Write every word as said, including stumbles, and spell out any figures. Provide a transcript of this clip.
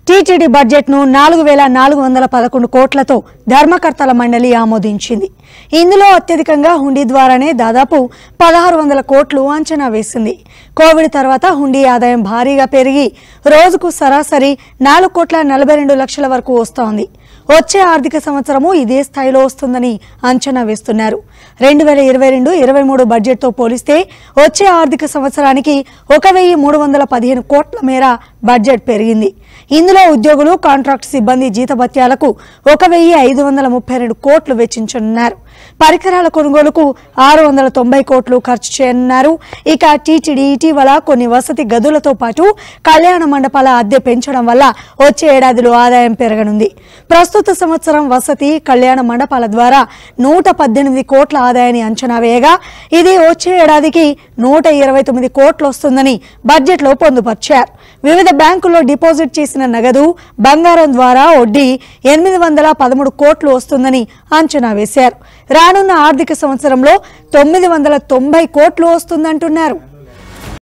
TTD budget ను నాలుగు వేల నాలుగు వందల పదకొండు కోట్లతో ధర్మకర్తల మండలి ఆమోదించింది. ఇందులో అత్యధికంగా హుండీ ద్వారానే దాదాపు పదహారు వందల కోట్లు అంచనా వేసింది. కోవిడ్ తర్వాత హుండీ ఆదాయం భారీగా పెరిగి రోజుకు సరాసరి నాలుగు కోట్ల నలభై రెండు లక్షల వరకు వస్తోంది. వచ్చే ఆర్థిక సంవత్సరము ఇదే స్థాయిలో వస్తుందని అంచనా వేస్తున్నారు. రెండు వేల ఇరవై రెండు ఇరవై మూడు బడ్జెట్తో పోలిస్తే వచ్చే ఆర్థిక సంవత్సరానికి ఒక వెయ్యి మూడు వందల పదిహేను కోట్ల మేర బడ్జెట్ పెరిగింది. ఇందులో ఉద్యోగులు, కాంట్రాక్ట్ సిబ్బంది జీతభత్యాలకు ఒక వెయ్యి ఐదు వందల ముప్పై రెండు కోట్లు వెచ్చించనున్నారు. పరికరాల కొనుగోలుకు ఆరు వందల తొంభై కోట్లు ఖర్చు చేయనున్నారు. ఇక టీటీడీ ఇటీవల కొన్ని వసతి గదులతో పాటు కళ్యాణ మండపాల అద్దె పెంచడం వల్ల వచ్చే ఏడాదిలో ఆదాయం పెరగనుంది. ప్రస్తుత సంవత్సరం వసతి, కళ్యాణ మండపాల ద్వారా నూట పద్దెనిమిది కోట్ల ఆదాయాన్ని అంచనా వేయగా ఇది వచ్చే ఏడాదికి నూట ఇరవై తొమ్మిది కోట్లు వస్తుందని బడ్జెట్లో పొందుపర్చారు. వివిధ బ్యాంకుల్లో డిపాజిట్ చేసిన నగదు, బంగారం ద్వారా వడ్డీ ఎనిమిది వందల పదమూడు కోట్లు వస్తుందని అంచనా వేశారు. రానున్న ఆర్థిక సంవత్సరంలో తొమ్మిది వందల తొంభై కోట్లు వస్తుందంటున్నారు.